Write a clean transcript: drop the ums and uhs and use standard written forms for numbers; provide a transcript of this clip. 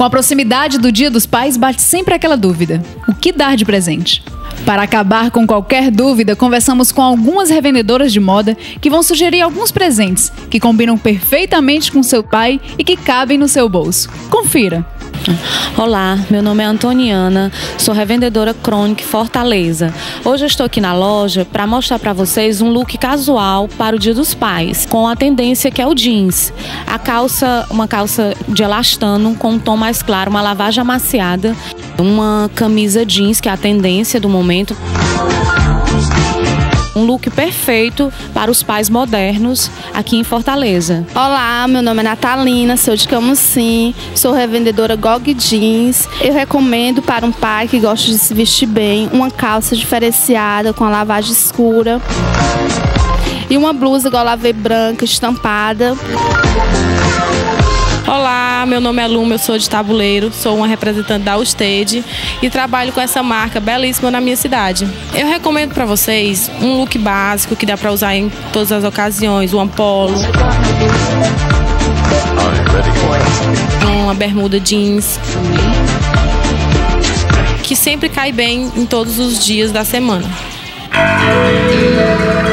a proximidade do Dia dos Pais, bate sempre aquela dúvida: o que dar de presente? Para acabar com qualquer dúvida, conversamos com algumas revendedoras de moda que vão sugerir alguns presentes que combinam perfeitamente com seu pai e que cabem no seu bolso. Confira! Olá, meu nome é Antoniana, sou revendedora Cronic Fortaleza. Hoje eu estou aqui na loja para mostrar para vocês um look casual para o Dia dos Pais, com a tendência que é o jeans. Uma calça de elastano com um tom mais claro, uma lavagem amaciada, uma camisa jeans, que é a tendência do momento. Um look perfeito para os pais modernos aqui em Fortaleza. Olá, meu nome é Natalina, sou de Camusim, sou revendedora GOG Jeans. Eu recomendo para um pai que gosta de se vestir bem uma calça diferenciada com a lavagem escura e uma blusa golavê branca estampada. Olá, meu nome é Luma, eu sou de Tabuleiro, sou uma representante da Usted e trabalho com essa marca belíssima na minha cidade. Eu recomendo para vocês um look básico que dá para usar em todas as ocasiões, um polo, uma bermuda jeans, que sempre cai bem em todos os dias da semana.